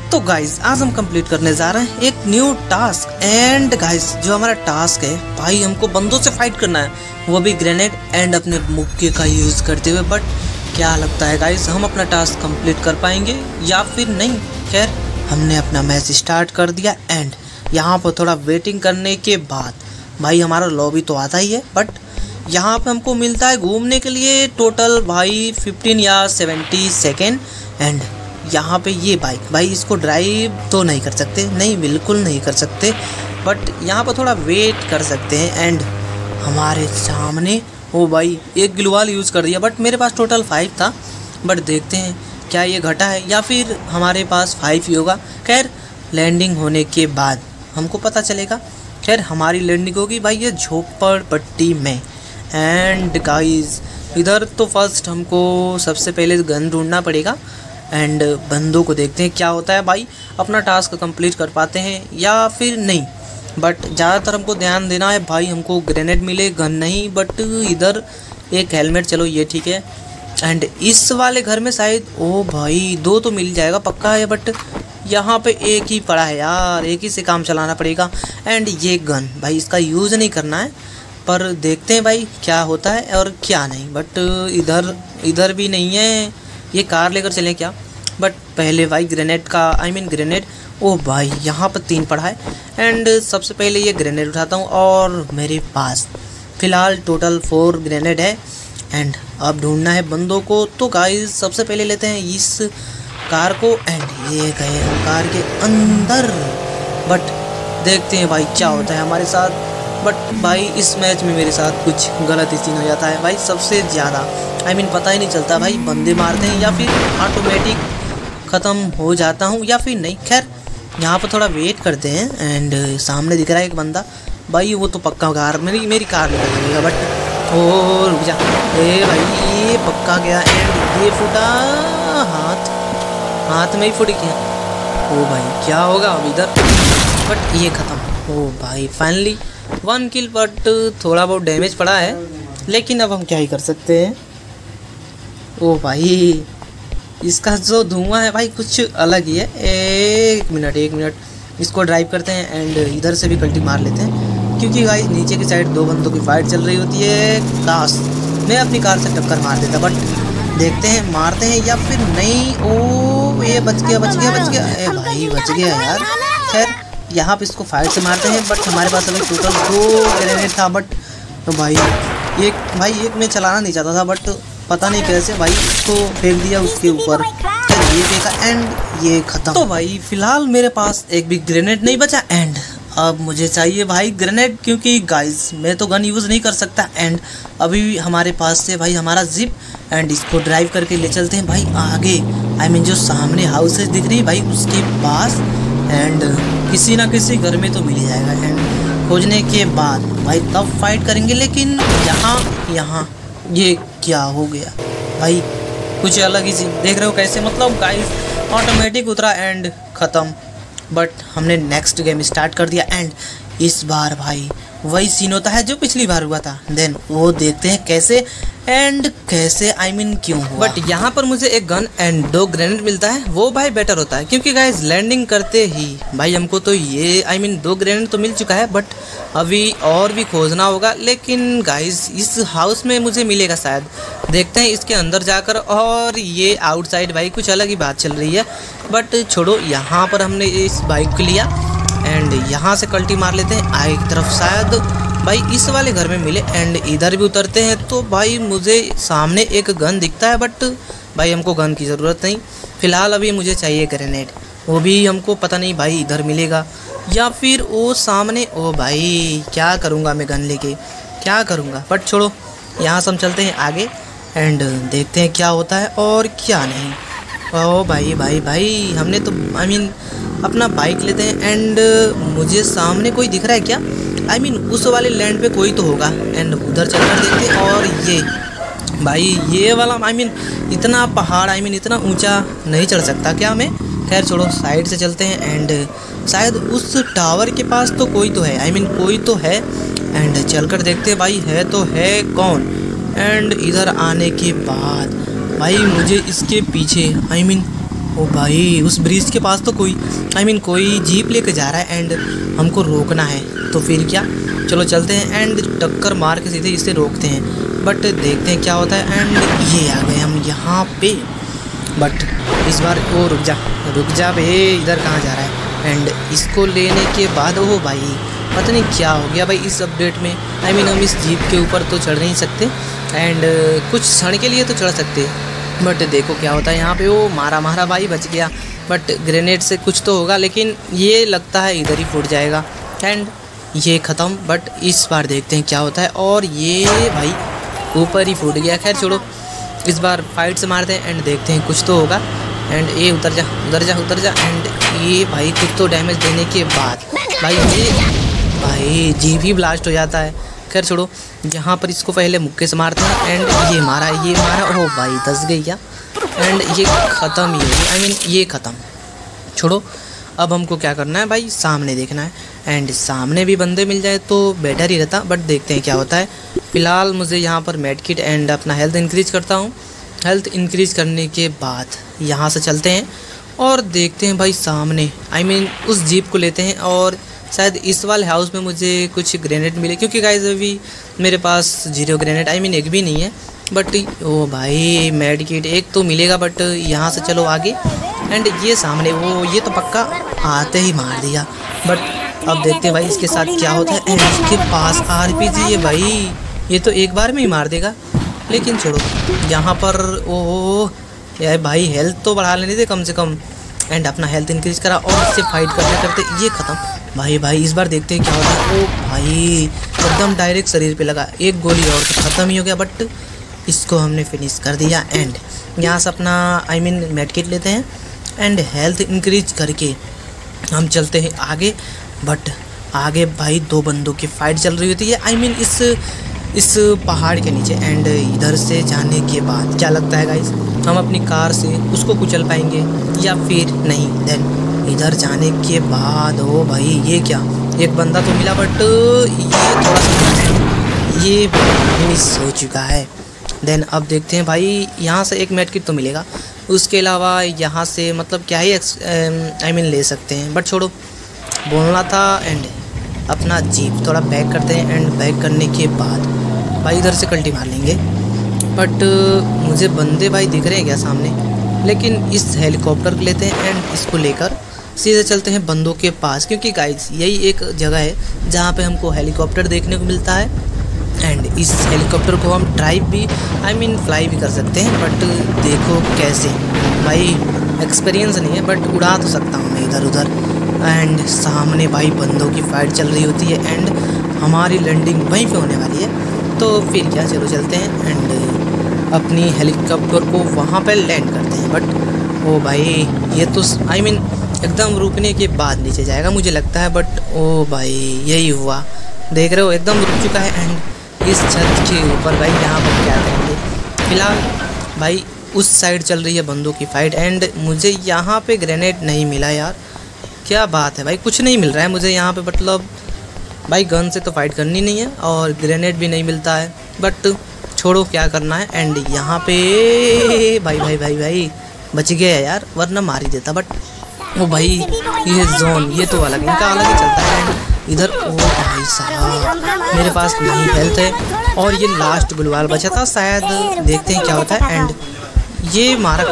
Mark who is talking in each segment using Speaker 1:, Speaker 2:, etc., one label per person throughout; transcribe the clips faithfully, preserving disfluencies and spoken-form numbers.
Speaker 1: तो गाइज आज हम कंप्लीट करने जा रहे हैं एक न्यू टास्क। एंड गाइज जो हमारा टास्क है भाई, हमको बंदों से फाइट करना है, वो भी ग्रेनेड एंड अपने मुक्के का यूज़ करते हुए। बट क्या लगता है गाइज, हम अपना टास्क कंप्लीट कर पाएंगे या फिर नहीं। खैर हमने अपना मैच स्टार्ट कर दिया एंड यहाँ पर थोड़ा वेटिंग करने के बाद भाई हमारा लॉबी तो आता ही है। बट यहाँ पे हमको मिलता है घूमने के लिए टोटल भाई फिफ्टीन या सेवेंटी सेकेंड। एंड यहाँ पे ये बाइक भाई, इसको ड्राइव तो नहीं कर सकते, नहीं बिल्कुल नहीं कर सकते, बट यहाँ पर थोड़ा वेट कर सकते हैं। एंड हमारे सामने वो भाई एक ग्लूवाल यूज़ कर दिया, बट मेरे पास टोटल फाइव था। बट देखते हैं क्या ये घटा है या फिर हमारे पास फाइव ही होगा। खैर लैंडिंग होने के बाद हमको पता चलेगा। खैर हमारी लैंडिंग होगी भाई ये झोपड़पट्टी में। एंड गाइस इधर तो फर्स्ट हमको सबसे पहले गन ढूंढना पड़ेगा एंड बंदों को देखते हैं क्या होता है भाई, अपना टास्क कंप्लीट कर पाते हैं या फिर नहीं। बट ज़्यादातर हमको ध्यान देना है भाई, हमको ग्रेनेड मिले, गन नहीं। बट इधर एक हेलमेट, चलो ये ठीक है। एंड इस वाले घर में शायद ओ भाई दो तो मिल जाएगा पक्का है, बट यहाँ पे एक ही पड़ा है यार, एक ही से काम चलाना पड़ेगा। एंड ये गन भाई इसका यूज़ नहीं करना है, पर देखते हैं भाई क्या होता है और क्या नहीं। बट इधर इधर भी नहीं है, ये कार लेकर चलें क्या। बट पहले भाई ग्रेनेड का आई मीन ग्रेनेड, ओ भाई यहाँ पर तीन पड़ा है। एंड सबसे पहले ये ग्रेनेड उठाता हूँ और मेरे पास फ़िलहाल टोटल फोर ग्रेनेड है। एंड अब ढूंढना है बंदों को। तो गाइस सबसे पहले लेते हैं इस कार को एंड ये गए कार के अंदर। बट देखते हैं भाई क्या होता है हमारे साथ। बट भाई इस मैच में मेरे साथ कुछ गलत ही सीन हो जाता है भाई, सबसे ज़्यादा आई मीन पता ही नहीं चलता भाई, बंदे मारते हैं या फिर ऑटोमेटिक ख़त्म हो जाता हूँ या फिर नहीं। खैर यहाँ पर थोड़ा वेट करते हैं। एंड सामने दिख रहा है एक बंदा भाई, वो तो पक्का कार मेरी मेरी कार निकल जाएगा। बट ओ रुक जा, ए भाई ये पक्का गया। एंड ये फूटा हाथ, हाथ में ही फूट गया। ओ भाई क्या होगा अब इधर। बट ये ख़त्म। ओ भाई फाइनली वन किल, बट थोड़ा बहुत डैमेज पड़ा है, लेकिन अब हम क्या ही कर सकते हैं। ओ भाई इसका जो धुआं है भाई कुछ अलग ही है। एक मिनट एक मिनट इसको ड्राइव करते हैं एंड इधर से भी कल्टी मार लेते हैं, क्योंकि गाइस नीचे की साइड दो बंदों की फाइट चल रही होती है। काश मैं अपनी कार से टक्कर मार देता, बट देखते हैं मारते हैं या फिर नहीं। ओ ये बच गया बच गया बच गया, ए भाई बच गया यार। खैर यहाँ पे इसको फायर से मारते हैं। बट हमारे पास अभी टोटल दो ग्रेनेड था। बट तो भाई एक भाई एक मैं चलाना नहीं चाहता था, बट पता नहीं कैसे भाई इसको फेंक दिया उसके ऊपर। ये देखा एंड ये खत्म। तो भाई फिलहाल मेरे पास एक भी ग्रेनेड नहीं बचा एंड अब मुझे चाहिए भाई ग्रेनेड, क्योंकि गाइस मैं तो गन यूज़ नहीं कर सकता। एंड अभी हमारे पास से भाई हमारा जिप एंड इसको ड्राइव करके ले चलते हैं भाई आगे। आई मीन जो सामने हाउसेज दिख रही भाई उसके पास। एंड किसी ना किसी घर में तो मिल ही जाएगा। एंड खोजने के बाद भाई तब फाइट करेंगे। लेकिन यहाँ यहाँ ये क्या हो गया भाई, कुछ अलग ही सीन देख रहे हो कैसे, मतलब गाइस ऑटोमेटिक उतरा एंड ख़त्म। बट हमने नेक्स्ट गेम स्टार्ट कर दिया एंड इस बार भाई वही सीन होता है जो पिछली बार हुआ था। देन वो देखते हैं कैसे एंड कैसे आई मीन क्यों हुआ। बट यहाँ पर मुझे एक गन एंड दो ग्रेनेड मिलता है, वो भाई बेटर होता है, क्योंकि गाइस लैंडिंग करते ही भाई हमको तो ये आई मीन दो ग्रेनेड तो मिल चुका है। बट अभी और भी खोजना होगा। लेकिन गाइस इस हाउस में मुझे मिलेगा शायद, देखते हैं इसके अंदर जाकर। और ये आउटसाइड भाई कुछ अलग ही बात चल रही है। बट छोड़ो, यहाँ पर हमने इस बाइक को लिया एंड यहाँ से कल्टी मार लेते हैं आगे की तरफ, शायद भाई इस वाले घर में मिले। एंड इधर भी उतरते हैं तो भाई मुझे सामने एक गन दिखता है, बट भाई हमको गन की ज़रूरत नहीं फ़िलहाल, अभी मुझे चाहिए ग्रेनेड। वो भी हमको पता नहीं भाई इधर मिलेगा या फिर वो सामने। ओ भाई क्या करूँगा मैं गन लेके, क्या करूँगा। बट छोड़ो, यहाँ से हम चलते हैं आगे एंड देखते हैं क्या होता है और क्या नहीं। ओ भाई भाई भाई हमने तो आई मीन अपना बाइक लेते हैं। एंड मुझे सामने कोई दिख रहा है क्या, आई मीन उस वाले लैंड पे कोई तो होगा। एंड उधर चलकर देखते हैं। और ये भाई ये वाला आई मीन इतना पहाड़ आई मीन इतना ऊंचा नहीं चढ़ सकता क्या मैं। खैर छोड़ो, साइड से चलते हैं एंड शायद उस टावर के पास तो कोई तो है, आई मीन कोई तो है। एंड चलकर देखते हैं भाई है तो है कौन। एंड इधर आने के बाद भाई मुझे इसके पीछे आई मीन ओ भाई उस ब्रिज के पास तो कोई आई I मीन mean, कोई जीप लेके जा रहा है एंड हमको रोकना है। तो फिर क्या, चलो चलते हैं एंड टक्कर मार के सीधे इसे रोकते हैं। बट देखते हैं क्या होता है एंड ये आ गए हम यहाँ पे। बट इस बार ओ रुक जा रुक जा बे, इधर कहाँ जा रहा है। एंड इसको लेने के बाद ओ भाई पता नहीं क्या हो गया भाई इस अपडेट में। आई I मीन mean, हम इस जीप के ऊपर तो चढ़ नहीं सकते एंड कुछ क्षण के लिए तो चढ़ सकते, बट देखो क्या होता है यहाँ पे। वो मारा मारा भाई बच गया, बट ग्रेनेड से कुछ तो होगा, लेकिन ये लगता है इधर ही फूट जाएगा एंड ये ख़त्म। बट इस बार देखते हैं क्या होता है। और ये भाई ऊपर ही फूट गया। खैर छोड़ो, इस बार फाइट से मारते हैं एंड देखते हैं कुछ तो होगा। एंड ये उतर जा उतर जा उतर जा एंड ये भाई कुछ तो डैमेज देने के बाद भाई ये भाई जीप ही ब्लास्ट हो जाता है। खैर छोड़ो, यहाँ पर इसको पहले मुक्के से मारते हैं एंड ये मारा ये मारा ओ भाई दस गई क्या एंड ये ख़त्म ही होगी। आई मीन ये ख़त्म। छोड़ो, अब हमको क्या करना है भाई, सामने देखना है एंड सामने भी बंदे मिल जाए तो बेटर ही रहता, बट देखते हैं क्या होता है। फ़िलहाल मुझे यहाँ पर मेड किट एंड अपना हेल्थ इंक्रीज़ करता हूँ। हेल्थ इंक्रीज़ करने के बाद यहाँ से चलते हैं और देखते हैं भाई सामने आई मीन उस जीप को लेते हैं। और शायद इस वाले हाउस में मुझे कुछ ग्रेनेड मिले, क्योंकि गाइस अभी मेरे पास जीरो ग्रेनेड आई मीन एक भी नहीं है। बट ओ भाई मेड किट एक तो मिलेगा, बट यहाँ से चलो आगे एंड ये सामने वो ये तो पक्का आते ही मार दिया। बट अब देखते हैं भाई इसके साथ क्या होता है। एंड इसके पास आरपीजी है भाई, ये तो एक बार में ही मार देगा। लेकिन छोड़ो, यहाँ पर ओ यार भाई हेल्थ तो बढ़ा लेने थे कम से कम एंड अपना हेल्थ इंक्रीज करा और इससे फाइट करते करते ये ख़त्म। भाई भाई इस बार देखते हैं क्या होता है। ओ भाई एकदम डायरेक्ट शरीर पे लगा, एक गोली और तो ख़त्म ही हो गया। बट इसको हमने फिनिश कर दिया एंड यहाँ से अपना आई मीन मेड किट लेते हैं एंड हेल्थ इंक्रीज करके हम चलते हैं आगे। बट आगे भाई दो बंदों की फाइट चल रही होती है आई मीन इस इस पहाड़ के नीचे। एंड इधर से जाने के बाद क्या लगता है गाइस, हम अपनी कार से उसको कुचल पाएंगे या फिर नहीं। देन इधर जाने के बाद ओ भाई ये क्या, एक बंदा तो मिला बट ये थोड़ा सा ये मिस हो चुका है। देन अब देखते हैं भाई यहाँ से एक मेड किट तो मिलेगा, उसके अलावा यहाँ से मतलब क्या ही आई मीन ले सकते हैं। बट छोड़ो, बोलना था। एंड अपना जीप थोड़ा बैक करते हैं एंड बैक करने के बाद भाई इधर से कल्टी मार लेंगे। बट मुझे बंदे भाई दिख रहे हैं क्या सामने, लेकिन इस हेलीकॉप्टर को लेते हैं एंड इसको लेकर सीधे चलते हैं बंदों के पास, क्योंकि गाइस यही एक जगह है जहाँ पे हमको हेलीकॉप्टर देखने को मिलता है। एंड इस हेलीकॉप्टर को हम ड्राइव भी आई मीन फ्लाई भी कर सकते हैं। बट देखो कैसे भाई, एक्सपीरियंस नहीं है बट उड़ा तो सकता हूँ मैं इधर उधर। एंड सामने भाई बंदों की फाइट चल रही होती है एंड हमारी लैंडिंग वहीं पे होने वाली है। तो फिर क्या, चलो चलते हैं एंड अपनी हेलीकॉप्टर को वहाँ पर लैंड करते हैं। बट ओ भाई ये तो आई मीन एकदम रुकने के बाद नीचे जाएगा मुझे लगता है। बट ओ भाई यही हुआ, देख रहे हो एकदम रुक चुका है। एंड इस छत के ऊपर भाई यहाँ पर क्या करेंगे। फ़िलहाल भाई उस साइड चल रही है बंदों की फ़ाइट एंड मुझे यहाँ पे ग्रेनेड नहीं मिला यार, क्या बात है भाई, कुछ नहीं मिल रहा है मुझे यहाँ पे। मतलब भाई गन से तो फाइट करनी नहीं है और ग्रेनेड भी नहीं मिलता है। बट छोड़ो, क्या करना है। एंड यहाँ पे भाई भाई भाई भाई बच गया यार, वरना मार ही देता। बट ओ भाई ये जोन ये तो अलग, इनका अलग ही चलता है। एंड इधर ओ भाई साहब मेरे पास नहीं हेल्थ है और ये लास्ट गुलवाल बचा था शायद, देखते हैं क्या होता है। एंड ये मारा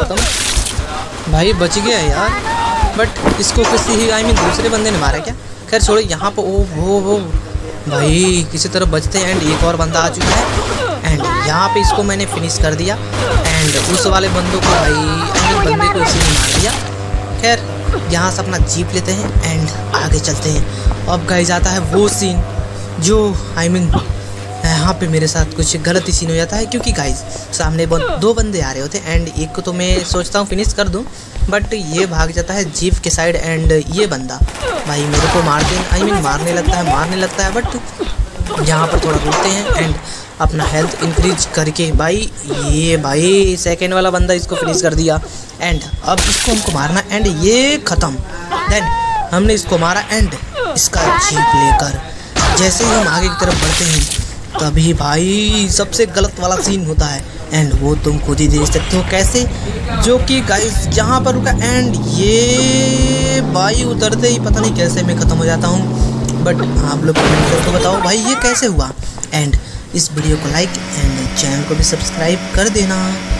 Speaker 1: खत्म भाई, बच गया यार। बट इसको किसी ही आई मीन दूसरे बंदे ने मारा क्या। खैर छोड़ो, यहाँ पर ओ वो वो भाई किसी तरह बचते हैं। एंड एक और बंदा आ चुका है एंड यहाँ पे इसको मैंने फिनिश कर दिया। एंड उस वाले बंदों को भाई आई मीन बंदे को इसी ने मार दिया। खैर यहाँ से अपना जीप लेते हैं एंड आगे चलते हैं। अब गाइस आता है वो सीन जो आई मीन यहाँ पे मेरे साथ कुछ गलत ही सीन हो जाता है, क्योंकि गाइस सामने दो बंदे आ रहे होते हैं एंड एक को तो मैं सोचता हूँ फिनिश कर दूँ, बट ये भाग जाता है जीप के साइड। एंड ये बंदा भाई मेरे को मार दे आई मीन मारने लगता है मारने लगता है बट यहाँ पर थोड़ा रुकते हैं एंड अपना हेल्थ इंक्रीज करके भाई ये भाई सेकेंड वाला बंदा इसको फिनिश कर दिया। एंड अब इसको हमको मारना एंड ये ख़त्म। देन हमने इसको मारा एंड इसका जीप लेकर जैसे ही हम आगे की तरफ बढ़ते हैं तभी भाई सबसे गलत वाला सीन होता है, एंड वो तुम खुद ही देख सकते हो कैसे, जो कि गाइस यहाँ पर रुका एंड ये भाई उतरते ही पता नहीं कैसे मैं ख़त्म हो जाता हूँ। बट आप लोग कमेंट करके बताओ भाई ये कैसे हुआ। एंड इस वीडियो को लाइक एंड चैनल को भी सब्सक्राइब कर देना।